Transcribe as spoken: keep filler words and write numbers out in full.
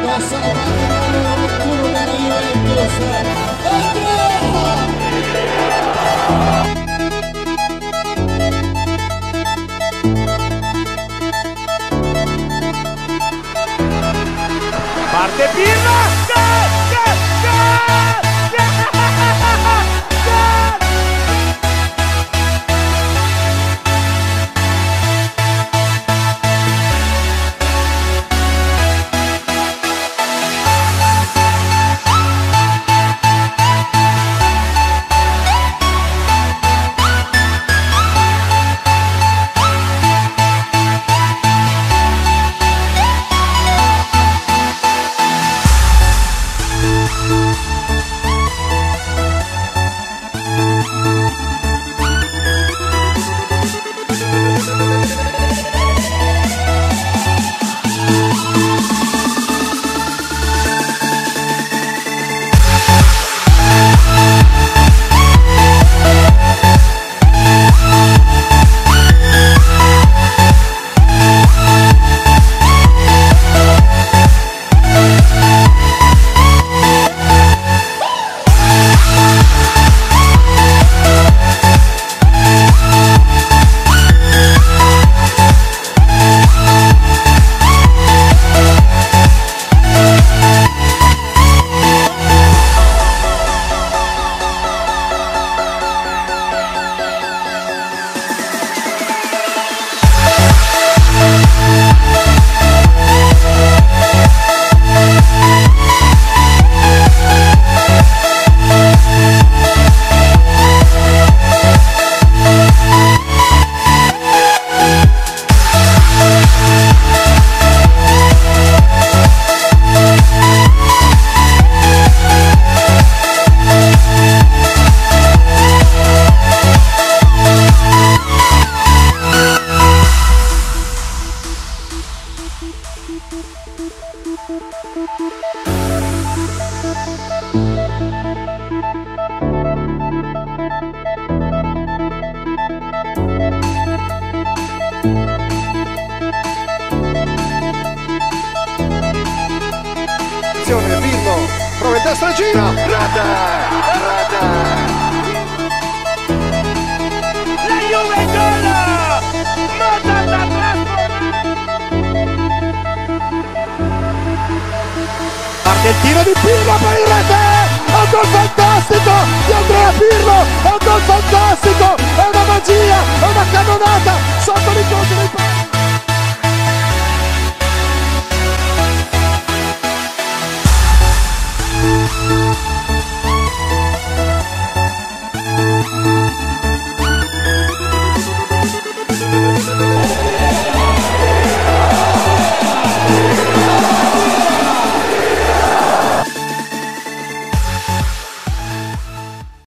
passa la palla numero ventuno della Juventus, Andrea! Parte Pirlo, gol, gol, gol, gol, gol! Pirlo, prova in destra, gira, rete, rete! La Juve gol! Mota da trasformare! Parte il tiro di Pirlo per il rete! È un gol fantastico di Andrea Pirlo! È un gol fantastico! È una magia! È una cannonata! Sotto l'incontro del